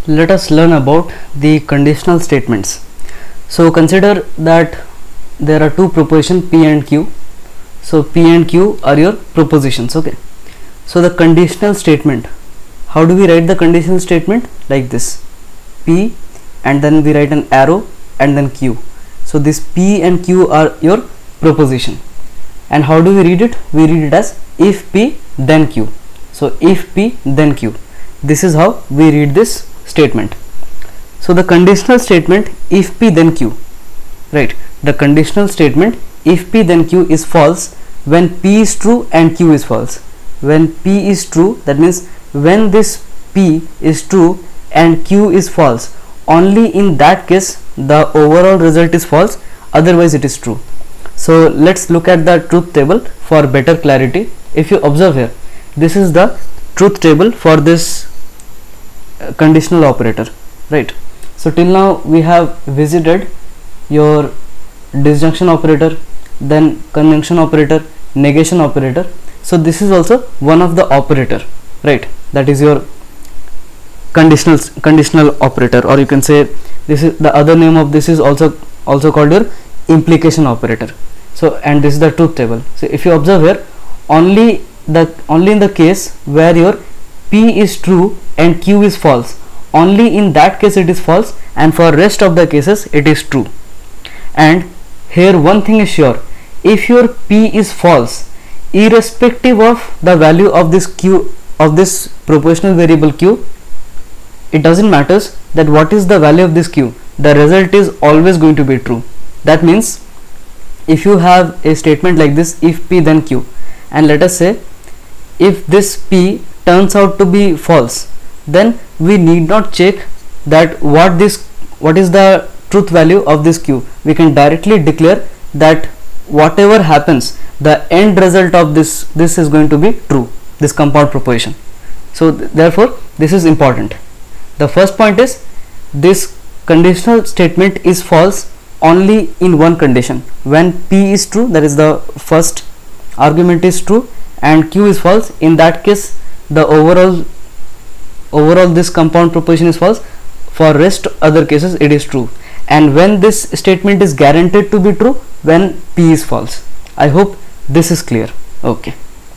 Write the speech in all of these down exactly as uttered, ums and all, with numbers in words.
let us learn about the conditional statements. So consider that there are two propositions P and Q. So P and Q are your propositions. Okay, so the conditional statement, how do we write the conditional statement? Like this: P, and then we write an arrow and then Q. So this P and Q are your proposition, and how do we read it? We read it as if P then Q. So if P then Q, this is how we read this statement. So the conditional statement if P then Q, right? The conditional statement if P then Q is false when P is true and Q is false. When P is true, that means when this P is true and Q is false, only in that case the overall result is false, otherwise it is true. So let's look at the truth table for better clarity. If you observe here, this is the truth table for this uh, conditional operator, right? So till now we have visited your disjunction operator, then conjunction operator, negation operator. So this is also one of the operator, right? That is your conditional conditional operator, or you can say this is the other name of this is also also called your implication operator. So and this is the truth table. So if you observe here, only the only in the case where your P is true and Q is false, only in that case it is false, and for rest of the cases it is true. And here one thing is sure: if your P is false, irrespective of the value of this Q, of this proportional variable Q, it doesn't matter that what is the value of this Q, the result is always going to be true. That means if you have a statement like this, if P then Q, and let us say if this P turns out to be false, then we need not check that what this what is the truth value of this Q. We can directly declare that whatever happens, the end result of this this is going to be true, this compound proposition. So th therefore this is important. The first point is this conditional statement is false only in one condition: when P is true, that is the first argument is true, and Q is false. In that case the overall overall this compound proposition is false. For rest other cases it is true. And when this statement is guaranteed to be true when P is false. I hope this is clear. Okay,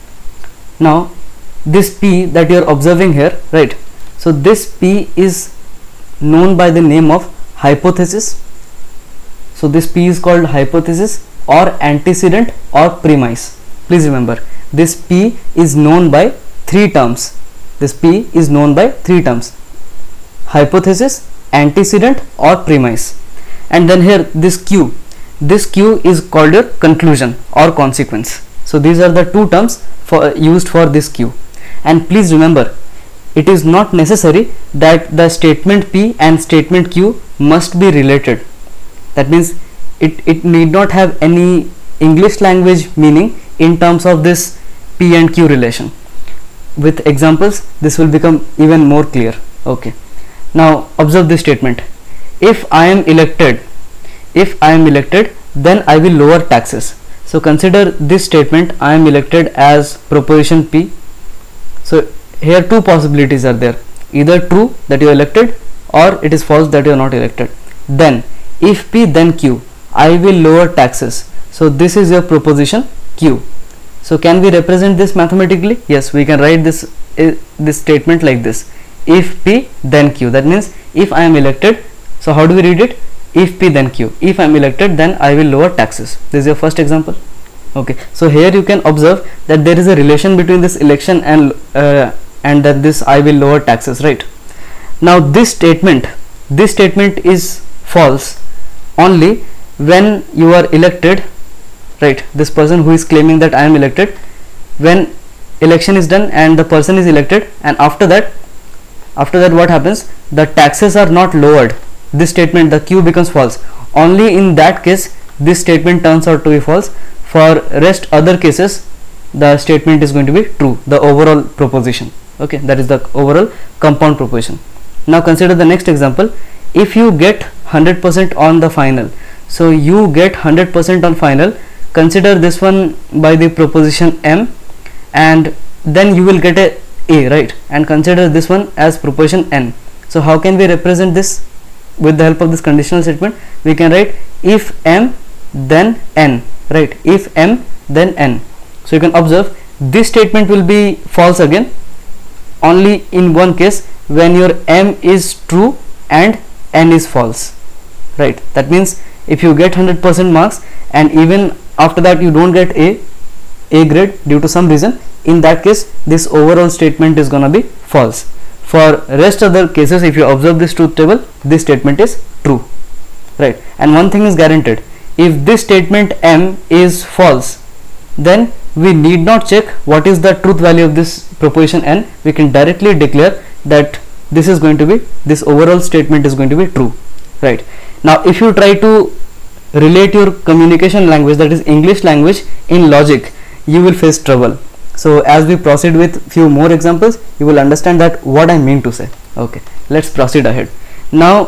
now this P that you are observing here, right? So this P is known by the name of hypothesis. So this P is called hypothesis or antecedent or premise. Please remember, this P is known by three terms. This P is known by three terms: hypothesis, antecedent or premise. And then here this Q, this Q is called your conclusion or consequence. So these are the two terms for used for this Q. And please remember, it is not necessary that the statement P and statement Q must be related. That means it, it need not have any English language meaning in terms of this P and Q relation. With examples this will become even more clear. Okay, now observe this statement: if I am elected, if I am elected then I will lower taxes. So consider this statement: I am elected as proposition P. So here two possibilities are there: either true that you are elected, or it is false that you are not elected. Then if P then Q, I will lower taxes. So this is your proposition Q. So can we represent this mathematically? Yes, we can write this uh, this statement like this: if P then Q. That means if I am elected, so how do we read it? If P then Q. If I am elected, then I will lower taxes. This is your first example. Okay, so here you can observe that there is a relation between this election and uh, and that this I will lower taxes, right? Now this statement, this statement is false only when you are elected, right? This person who is claiming that I am elected, when election is done and the person is elected, and after that after that what happens? The taxes are not lowered. This statement, the Q, becomes false. Only in that case this statement turns out to be false. For rest other cases the statement is going to be true, the overall proposition. Okay, that is the overall compound proposition. Now consider the next example: if you get one hundred percent on the final, so you get one hundred percent on final, consider this one by the proposition M, and then you will get a A, right? And consider this one as proposition N. So how can we represent this with the help of this conditional statement? We can write if m then n, right? If m then n. So you can observe this statement will be false again only in one case, when your m is true and n is false, right? That means if you get one hundred percent marks and even after that you don't get a a grade due to some reason, in that case this overall statement is gonna be false. For rest other cases, if you observe this truth table, this statement is true, right? And one thing is guaranteed, if this statement m is false, then we need not check what is the truth value of this proposition n. We can directly declare that this is going to be, this overall statement is going to be true, right? Now if you try to relate your communication language, that is English language, in logic, you will face trouble. So as we proceed with few more examples, you will understand that what I mean to say. Okay, let's proceed ahead. Now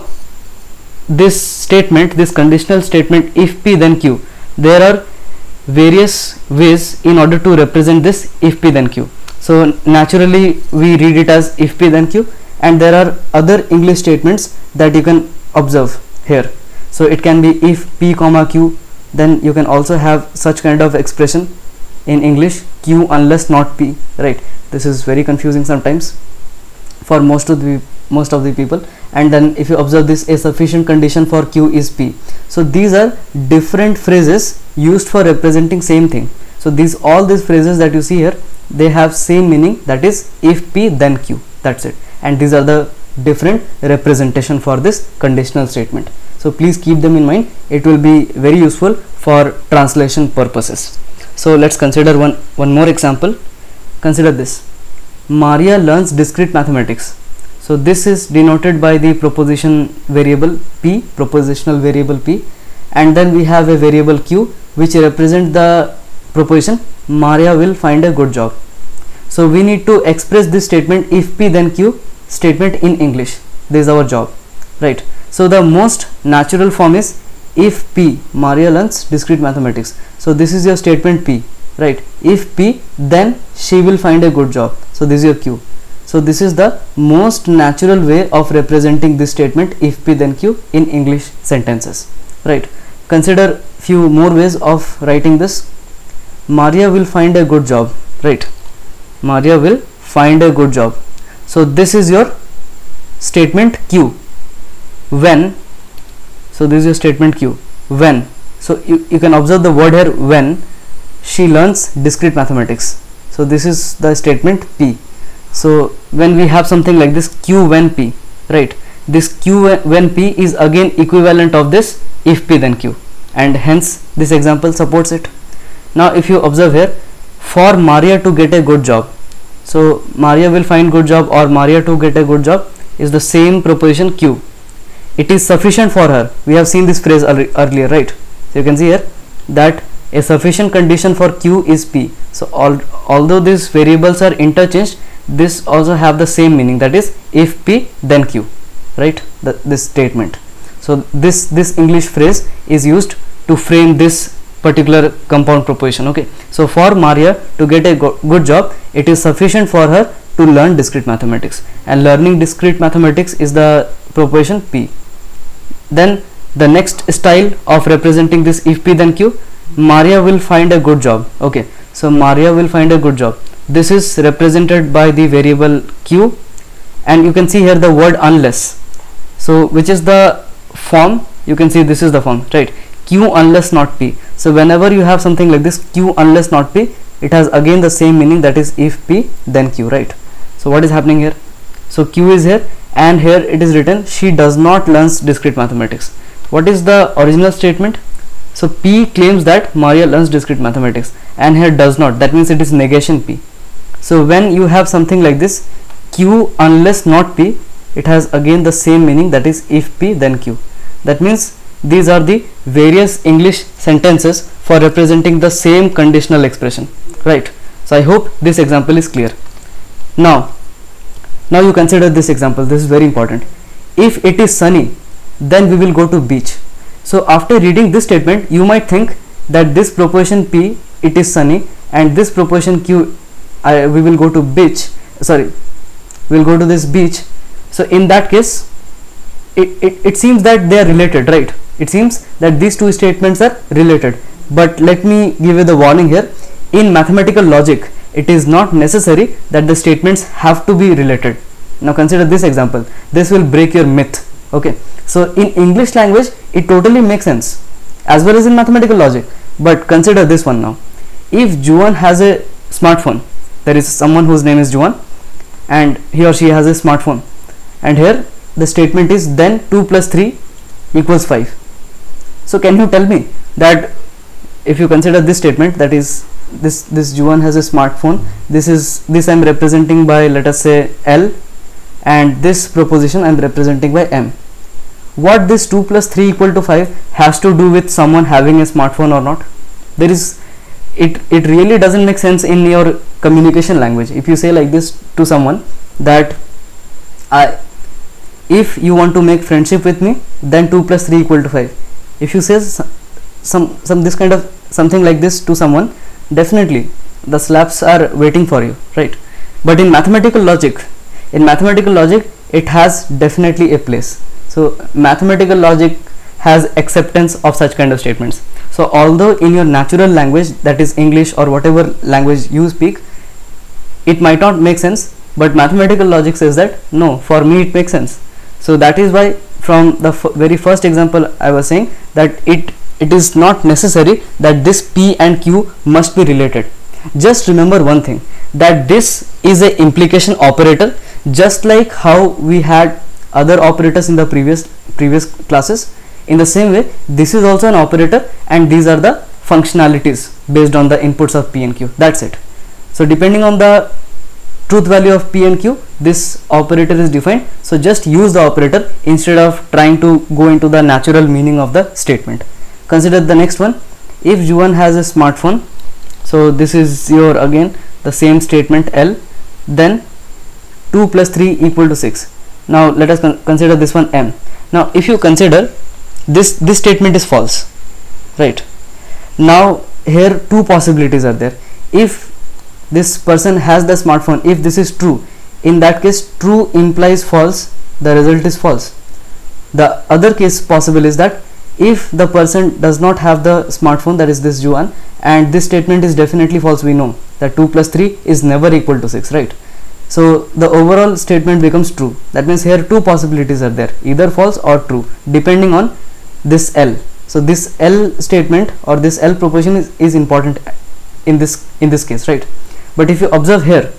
this statement, this conditional statement if p then q, there are various ways in order to represent this if p then q. So naturally we read it as if p then q, and there are other English statements that you can observe here. So it can be if p comma q, then you can also have such kind of expression in English, q unless not p, right? This is very confusing sometimes for most of the most of the people. And then if you observe this, a sufficient condition for q is p. So these are different phrases used for representing same thing. So these all these phrases that you see here, they have same meaning, that is if p then q, that's it. And these are the different representation for this conditional statement. So please keep them in mind, it will be very useful for translation purposes. So let's consider one one more example. Consider this: Maria learns discrete mathematics. So this is denoted by the proposition variable p, propositional variable p, and then we have a variable q which represent the proposition Maria will find a good job. So we need to express this statement if p then q statement in English. This is our job, right? So the most natural form is if p, Maria learns discrete mathematics. So this is your statement p, right? If p, then she will find a good job. So this is your q. So this is the most natural way of representing this statement if p then q in English sentences, right? Consider few more ways of writing this. Maria will find a good job, right? Maria will find a good job. So this is your statement q. When, so this is your statement q. When, so you, you can observe the word here, when she learns discrete mathematics. So this is the statement p. So when we have something like this q when p, right? This q when p is again equivalent of this if p then q, and hence this example supports it. Now if you observe here, for Maria to get a good job, so Maria will find good job or Maria to get a good job is the same proposition q. It is sufficient for her. We have seen this phrase earlier, right? So you can see here that a sufficient condition for q is p. So al although these variables are interchanged, this also have the same meaning, that is if p then q, right? The, this statement. So this this English phrase is used to frame this particular compound proposition. Okay, so for Maria to get a go good job, it is sufficient for her to learn discrete mathematics, and learning discrete mathematics is the proposition p. Then the next style of representing this if p then q, Maria will find a good job. Okay, so Maria will find a good job. This is represented by the variable q, and you can see here the word unless. So which is the form? You can see this is the form, right? Q unless not p. So whenever you have something like this q unless not p, it has again the same meaning, that is if p then q, right? So what is happening here? So q is here, and here it is written she does not learn discrete mathematics. What is the original statement? So p claims that Maria learns discrete mathematics, and here does not, that means it is negation p. So when you have something like this q unless not p, it has again the same meaning, that is if p then q. That means these are the various English sentences for representing the same conditional expression, right? So I hope this example is clear. Now now you consider this example. This is very important. If it is sunny, then we will go to beach. So after reading this statement, you might think that this proposition p, it is sunny, and this proposition q, I, we will go to beach, sorry, we will go to this beach. So in that case, it, it, it seems that they are related, right? It seems that these two statements are related. But let me give you the warning here. In mathematical logic, it is not necessary that the statements have to be related. Now consider this example. This will break your myth. Okay, so in English language it totally makes sense, as well as in mathematical logic. But consider this one now. If Juan has a smartphone, there is someone whose name is Juan and he or she has a smartphone, and here the statement is then two plus three equals five. So can you tell me that if you consider this statement, that is this this Juan has a smartphone, this is this I am representing by, let us say, L, and this proposition I am representing by M. What this two plus three equal to five has to do with someone having a smartphone or not? There is, it it really doesn't make sense in your communication language. If you say like this to someone, that I if you want to make friendship with me, then two plus three equal to five. If you say some some this kind of something like this to someone, definitely the slaps are waiting for you, right? But in mathematical logic, in mathematical logic it has definitely a place. So mathematical logic has acceptance of such kind of statements. So although in your natural language, that is English or whatever language you speak, it might not make sense, but mathematical logic says that no, for me it makes sense. So that is why from the f very first example I was saying that it it is not necessary that this P and Q must be related. Just remember one thing, that this is a implication operator, just like how we had other operators in the previous previous classes. In the same way, this is also an operator, and these are the functionalities based on the inputs of P and Q. That's it. So depending on the truth value of P and Q, this operator is defined. So just use the operator instead of trying to go into the natural meaning of the statement. Consider the next one. If Juan has a smartphone, so this is your again the same statement L, then two plus three equal to six. Now let us con consider this one M. Now if you consider this, this statement is false, right? Now here two possibilities are there. If this person has the smartphone, if this is true, in that case true implies false, the result is false. The other case possible is that if the person does not have the smartphone, that is this Juan, and this statement is definitely false, we know that two plus three is never equal to six, right? So the overall statement becomes true. That means here two possibilities are there, either false or true, depending on this L. So this L statement or this L proposition is, is important in this in this case, right? But if you observe here,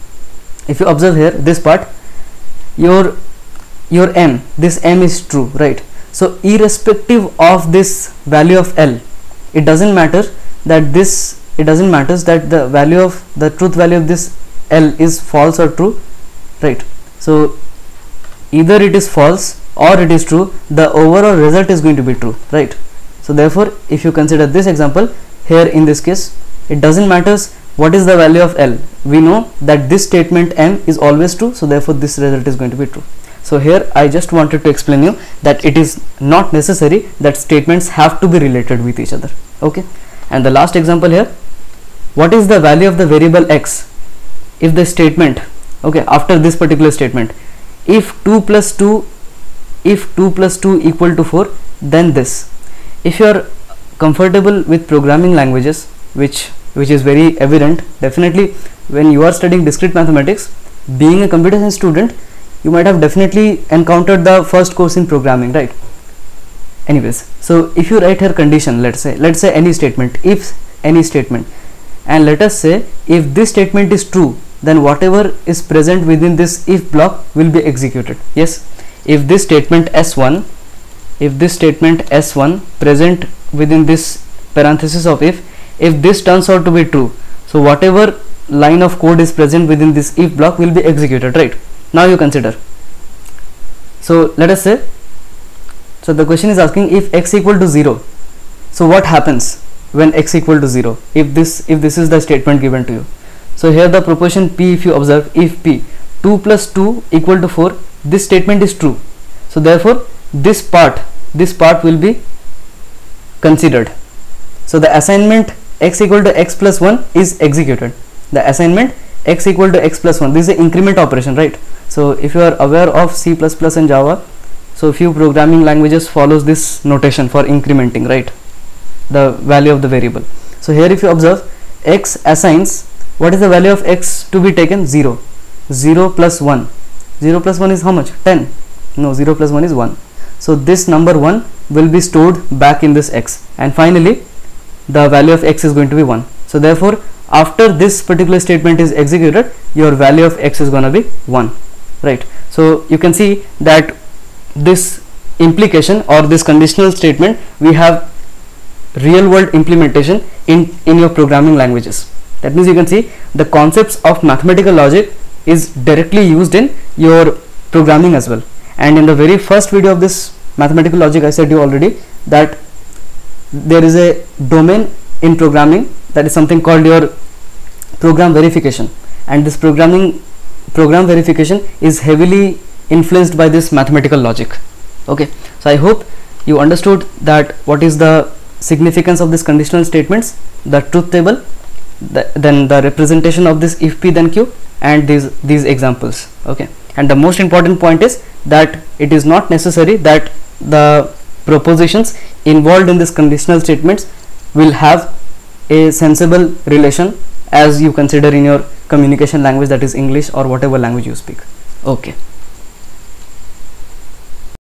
if you observe here this part, your your M, this M is true, right? So irrespective of this value of L, it doesn't matter that this it doesn't matter that the value of the truth value of this L is false or true, right? So either it is false or it is true, the overall result is going to be true, right? So therefore if you consider this example here, in this case it doesn't matter what is the value of L, we know that this statement M is always true, so therefore this result is going to be true. So here I just wanted to explain you that it is not necessary that statements have to be related with each other. Okay, and the last example here, what is the value of the variable X if the statement, okay, after this particular statement, if two plus two if two plus two equal to four, then this. If you are comfortable with programming languages, which which is very evident, definitely when you are studying discrete mathematics, being a computer science student, you might have definitely encountered the first course in programming, right? Anyways, so if you write here condition, let's say let's say any statement, if any statement, and let us say if this statement is true, then whatever is present within this if block will be executed. Yes, if this statement S one, if this statement S one present within this parenthesis of if, if this turns out to be true, so whatever line of code is present within this if block will be executed, right? Now you consider, so let us say, so the question is asking if x equal to zero, so what happens when x equal to zero, if this if this is the statement given to you. So here the proposition P, if you observe, if P two plus two equal to four, this statement is true, so therefore this part this part will be considered. So the assignment x equal to x plus one is executed. The assignment x equal to x plus one, this is an increment operation, right? So if you are aware of C plus plus and Java, so few programming languages follows this notation for incrementing, right, the value of the variable. So here if you observe, x assigns, what is the value of x to be taken? Zero. Zero plus one. Zero plus one is how much? ten. No, zero plus one is one. So this number one will be stored back in this x, and finally the value of x is going to be one. So therefore after this particular statement is executed, your value of x is going to be one, right? So you can see that this implication or this conditional statement, we have real world implementation in in your programming languages. That means you can see the concepts of mathematical logic is directly used in your programming as well. And in the very first video of this mathematical logic, I said you already that there is a domain in programming, that is something called your program verification, and this programming program verification is heavily influenced by this mathematical logic. Okay, so I hope you understood that what is the significance of this conditional statements, the truth table, the, then the representation of this if p then q, and these these examples. Okay, and the most important point is that it is not necessary that the propositions involved in this conditional statements will have a sensible relation as you consider in your communication language, that is English or whatever language you speak. Okay.